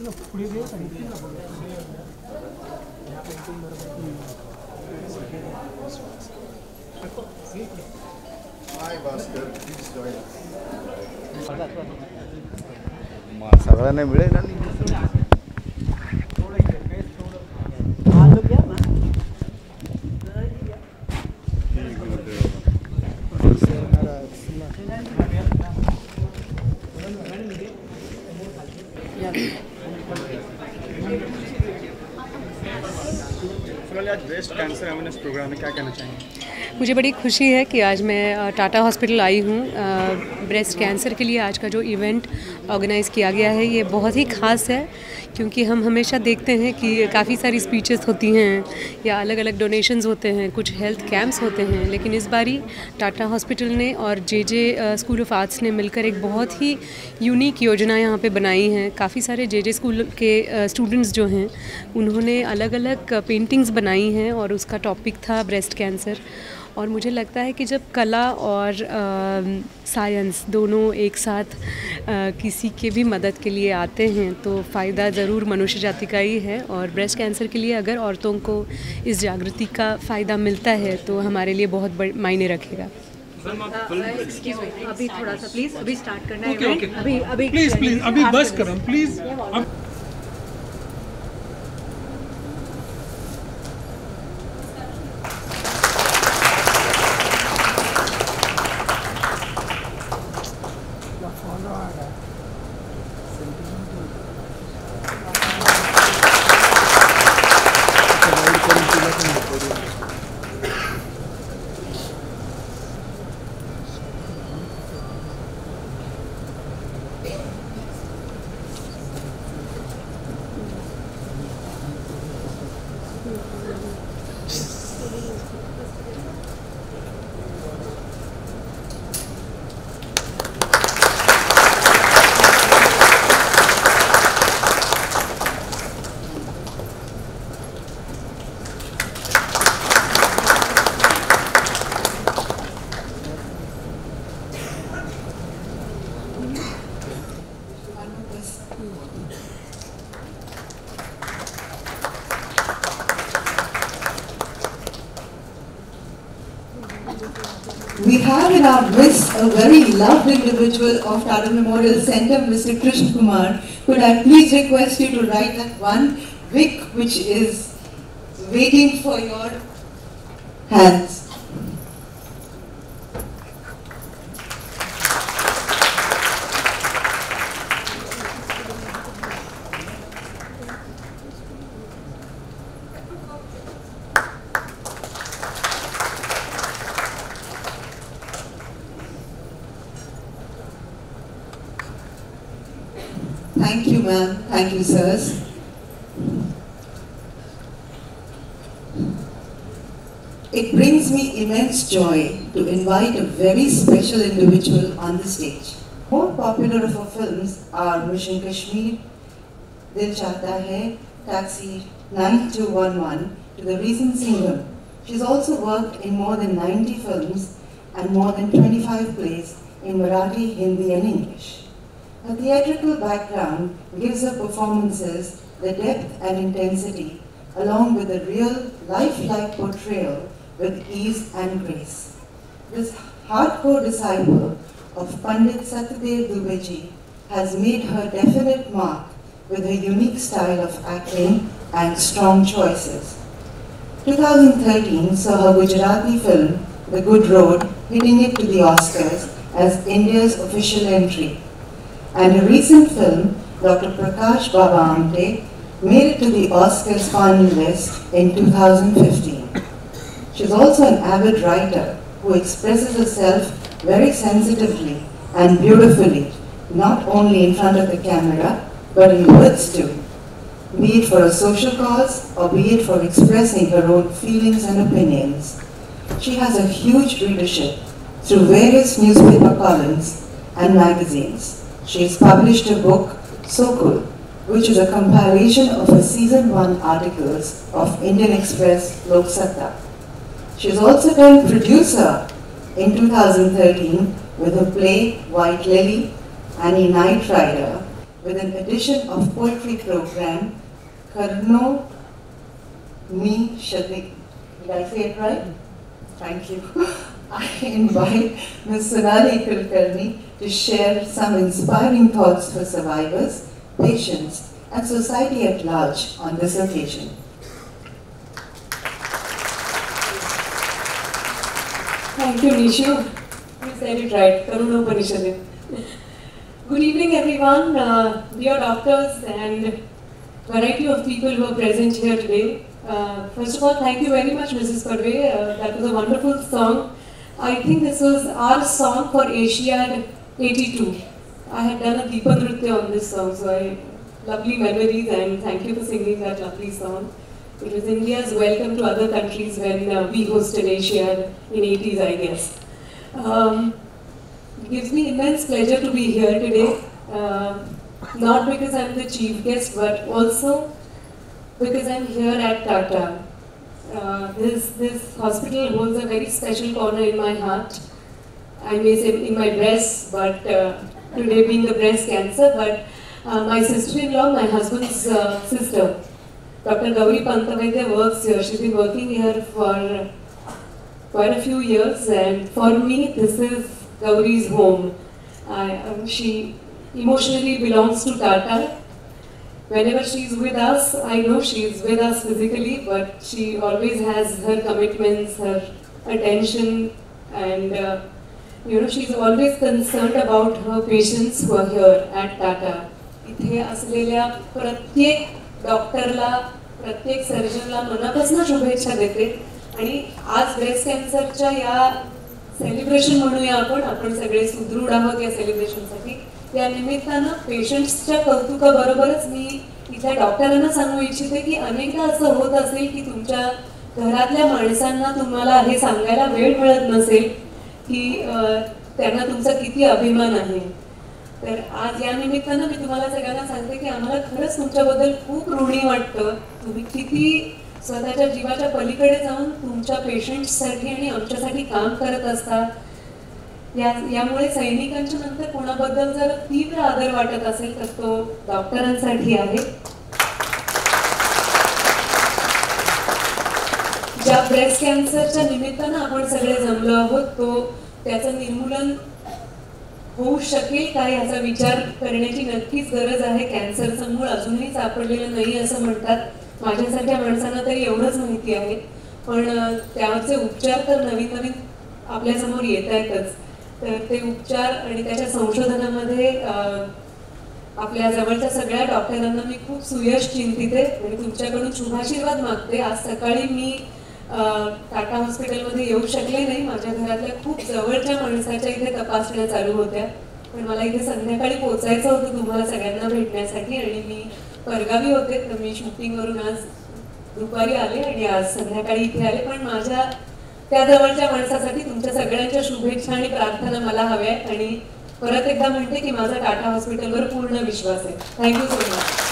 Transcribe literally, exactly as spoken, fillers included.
सगळ्यांना मिळेल ना सोनाली, आज ब्रेस्ट कैंसर अवेयरनेस प्रोग्राम में क्या कहना चाहेंगे? मुझे बड़ी खुशी है कि आज मैं टाटा हॉस्पिटल आई हूँ। ब्रेस्ट कैंसर के लिए आज का जो इवेंट ऑर्गेनाइज़ किया गया है ये बहुत ही ख़ास है, क्योंकि हम हमेशा देखते हैं कि काफ़ी सारी स्पीचेस होती हैं या अलग अलग डोनेशंस होते हैं, कुछ हेल्थ कैंप्स होते हैं, लेकिन इस बारी टाटा हॉस्पिटल ने और J J school of arts ने मिलकर एक बहुत ही यूनिक योजना यहाँ पे बनाई है। काफ़ी सारे जे जे स्कूल के स्टूडेंट्स जो हैं उन्होंने अलग अलग पेंटिंग्स बनाई हैं और उसका टॉपिक था ब्रेस्ट कैंसर। और मुझे लगता है कि जब कला और साइंस दोनों एक साथ आ, किसी के भी मदद के लिए आते हैं तो फ़ायदा ज़रूर मनुष्य जाति का ही है। और ब्रेस्ट कैंसर के लिए अगर औरतों को इस जागृति का फ़ायदा मिलता है तो हमारे लिए बहुत बड़े मायने रखेगा। अभी थोड़ा सा प्लीज़, अभी स्टार्ट करना है। okay, okay. अभी अभी प्लीज़ प्लीज़ अभी बस करो please. We have in our midst a very loved individual of Tata Memorial Center, Mister Krishna Kumar. Could I please request you to write that one wick which is waiting for your hands. Thank you, ma'am. Thank you, sirs. It brings me immense joy to invite a very special individual on the stage. More popular of her films are Mission Kashmir, Dil Chahta Hai, Taxi nine two one one, to the recent singer. She's also worked in more than ninety films and more than twenty-five plays in Marathi, Hindi and English. Her theatrical background gives her performances the depth and intensity, along with a real, lifelike portrayal with ease and grace. This hardcore disciple of Pandit Satyadev Dubeyji has made her definite mark with her unique style of acting and strong choices. twenty thirteen saw her Gujarati film, The Good Road, hitting it to the Oscars as India's official entry. And a recent film, Doctor Prakash Baba Amte, made it to the Oscars final list in two thousand fifteen. She's also an avid writer who expresses herself very sensitively and beautifully, not only in front of the camera, but in words too, be it for a social cause or be it for expressing her own feelings and opinions. She has a huge readership through various newspaper columns and magazines. She has published a book, Sokul, which is a compilation of her season one articles of Indian Express Lok Satta. She has also turned producer in two thousand thirteen with her play White Lily, Annie Night Rider, with an edition of poetry program, Karno Mi Shadik. Did I say it right? Thank you. I invite Miz Sonali Kulkarni to share some inspiring thoughts for survivors, patients, and society at large on this occasion. Thank you, Nishu. You said it right. Karuna Upanishad. Good evening, everyone. Uh, dear doctors and variety of people who are present here today. Uh, first of all, thank you very much, Missus Parve. Uh, that was a wonderful song. I think this was our song for Asiad eighty-two. I had done a Deepa Nritya on this song, so I lovely memories, and thank you for singing that lovely song. It was India's welcome to other countries when uh, we hosted Asiad in eighties, I guess. Um, it gives me immense pleasure to be here today, uh, not because I'm the chief guest, but also because I'm here at Tata. Uh, this, this hospital holds a very special corner in my heart. I may say in my breast, but uh, today being the breast cancer, but uh, my sister-in-law, my husband's uh, sister, Doctor Gauri Pantavaidya works here. She's been working here for quite a few years, and for me, this is Gauri's home. I, um, she emotionally belongs to Tata. Whenever she's with us, I know she's with us physically, but she always has her commitments, her attention, and uh, you know, she's always concerned about her patients who are here at Tata. इथे असलेल्या प्रत्येक डॉक्टरला, प्रत्येक सर्जनला मनापासून शुभेच्छा देते. आणि आज ब्रेस्ट कॅन्सरच्या या सेलिब्रेशन म्हणूया आपण आपण सगळे सुदृढ आहोत या सेलिब्रेशनसाठी. या निमित्तानं पेशंट्सच्या कौतुकाबरोबरच मी इथल्या डॉक्टरांना सांगू इच्छिते की अनेकदा असं होत असेल की तुमच्या घरातल्या माणसांना तुम्हाला हे सांगायला वेळ मिळत नसेल की त्यांना तुमचा किती अभिमान आहे. तर आज या निमित्तानं मी तुम्हाला सगळ्यांना सांगते की आम्हाला खरंच तुमच्याबद्दल खूप ऋणी वाटतं. तुम्ही किती स्वतःच्या जीवाच्या पलीकडे जाऊन तुमच्या पेशंट्ससाठी आणि आमच्यासाठी काम करत असता. या यामुळे सैनिकांच्या नंतर कोणाबद्दल जर तीव्र आदर वाटत असेल तर तो डॉक्टरांसाठी आहे. ज्या ब्रेस्ट कॅन्सरच्या निमित्तानं आपण सगळे जमलो आहोत तो त्याचं निर्मूलन होऊ शकेल का याचा विचार करण्याची नक्कीच गरज आहे. कॅन्सरचं मूळ अजूनही सापडलेलं नाही असं म्हणतात. माझ्यासारख्या माणसांना तरी एवढंच माहिती आहे, पण त्यावरचे उपचार तर नवीन नवीन आपल्यासमोर येत आहेतच. तर ते उपचार आणि त्याच्या संशोधनामध्ये आपल्या जवळच्या सगळ्या डॉक्टरांना मी खूप सुयश चिंतिते आणि तुमच्याकडून शुभाशीर्वाद मागते. आज सकाळी मी टाटा हॉस्पिटलमध्ये येऊ शकले नाही. माझ्या घरातल्या खूप जवळच्या माणसाच्या इथे तपासण्या चालू होत्या, पण मला इथे संध्याकाळी पोचायचं होतं तुम्हाला सगळ्यांना भेटण्यासाठी आणि मी परगावी होते. तर मी शूटिंगवरून आज दुपारी आले आणि आज संध्याकाळी इथे आले. पण माझ्या त्या जवळच्या माणसासाठी तुमच्या सगळ्यांच्या शुभेच्छा आणि प्रार्थना मला हव्या आहेत. आणि परत एकदा म्हणते की माझा टाटा हॉस्पिटलवर पूर्ण विश्वास आहे. Thank you so much.